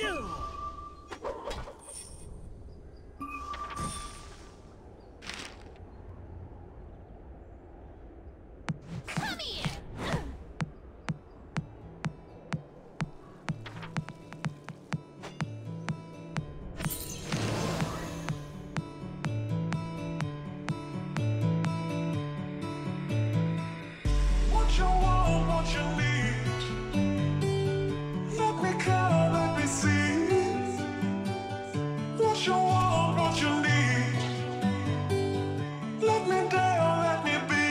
do! Come here! What you want, what you need. Let me come, let me see. What you want, what you need. Let me down, let me be.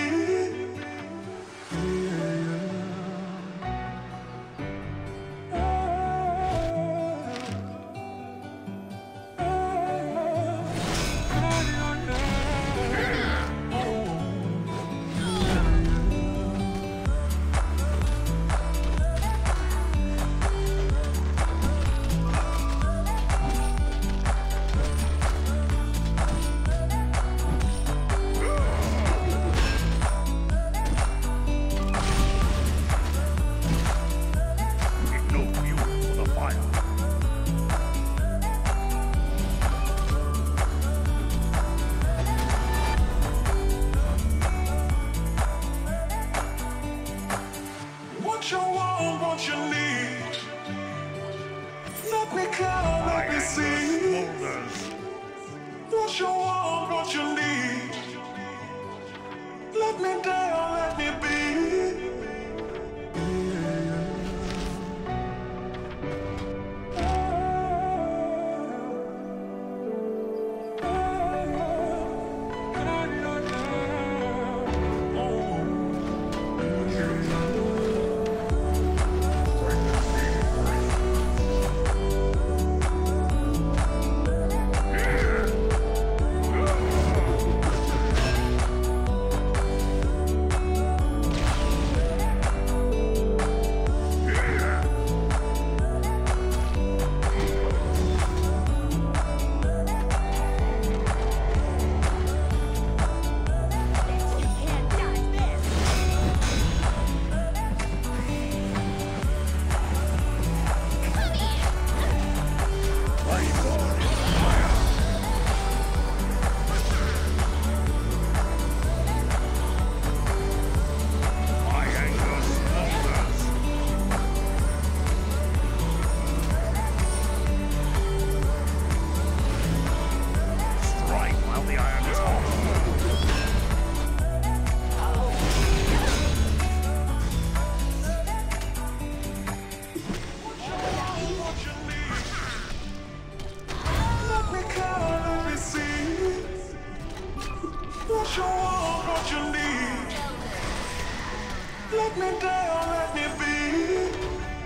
No fuel for the fire. What you want, what you need. Let me come, let me see. Boulders. What you want, what you need. Let me down, let me be. You can't dodge this! Come here! My anger smolders. Strike while the iron is hot. What you need. Let me come, let me see. What you want, what you need. Let me down, let me be.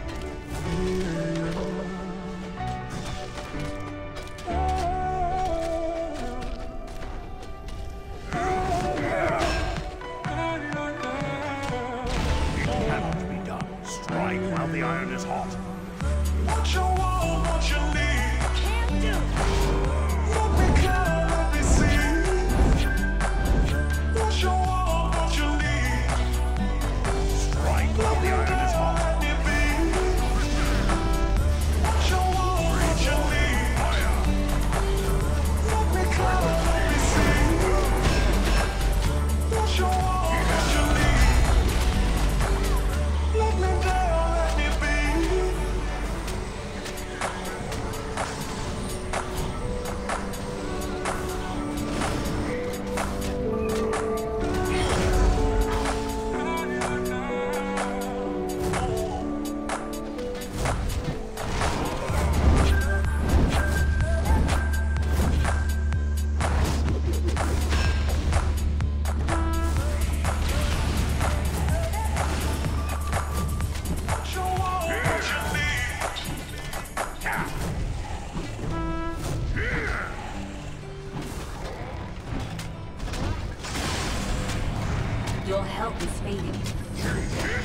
It cannot be done. Strike while the iron is hot. What you want, what you need. Can't do! Let me come, let me see. What you want, what you need. Strike while the iron is hot. Let me be. What you want, what you need. Let me come, let me see. What you want, what you need. Let me down, let me be. What you want, what you need. Your health is fading.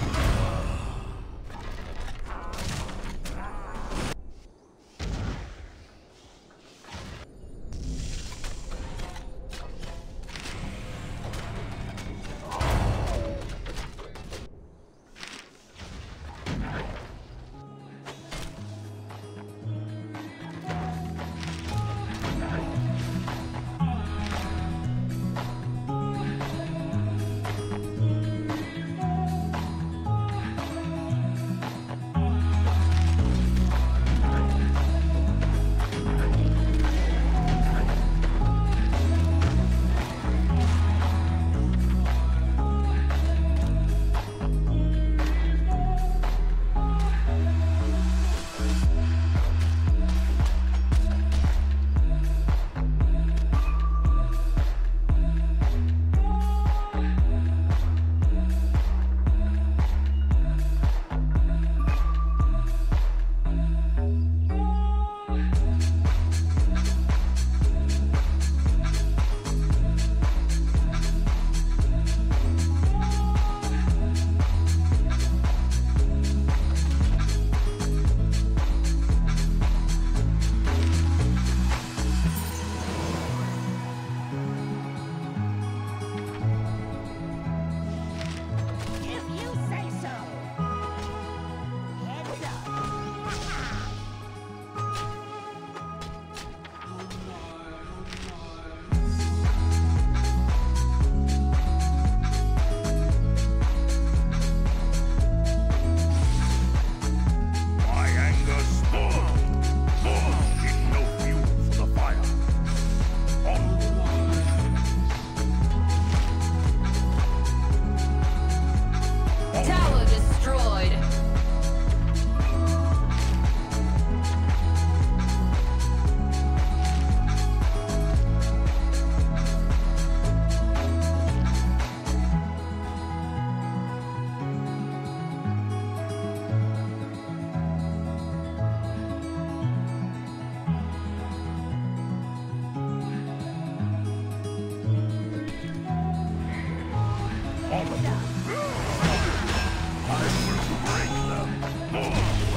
I will break them.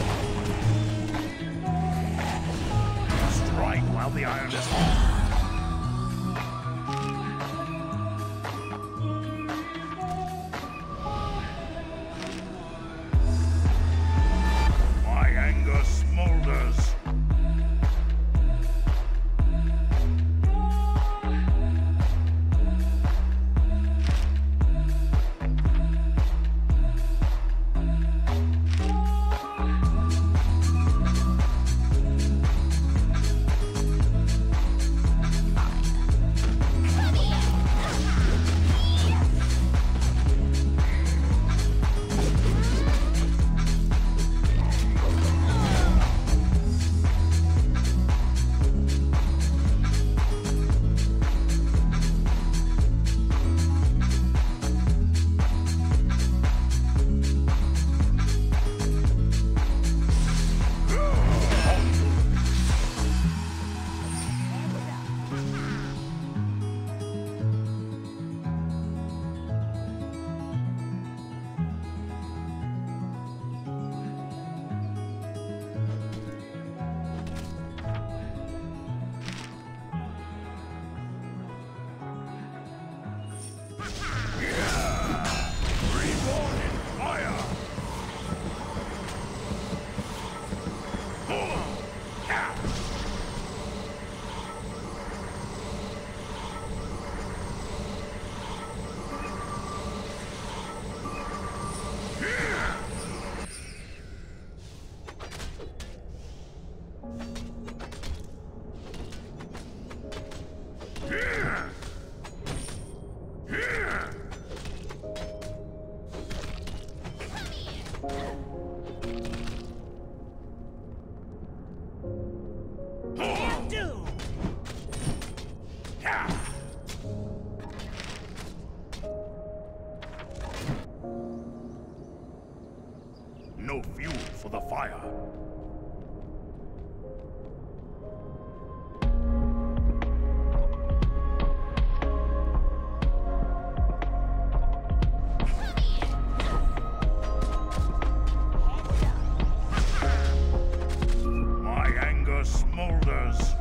Strike while the iron is hot. My anger smolders. Reborn in fire! No fuel for the fire. My anger smolders.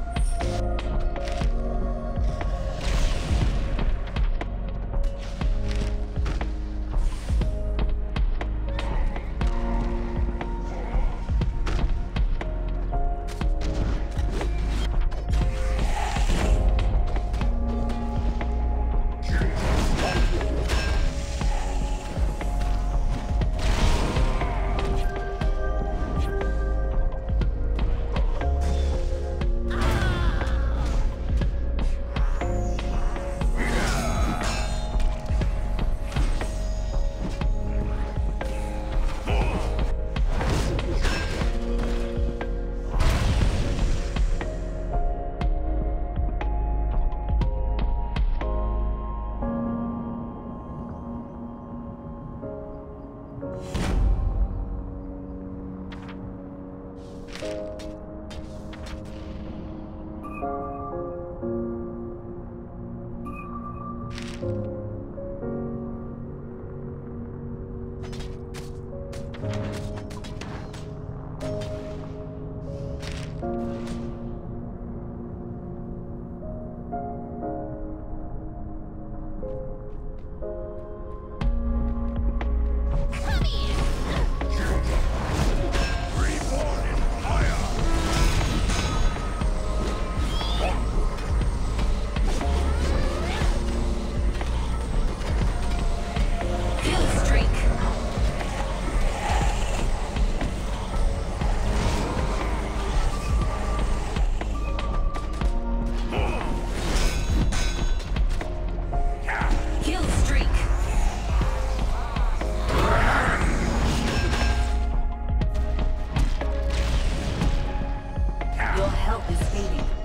Your health is fading.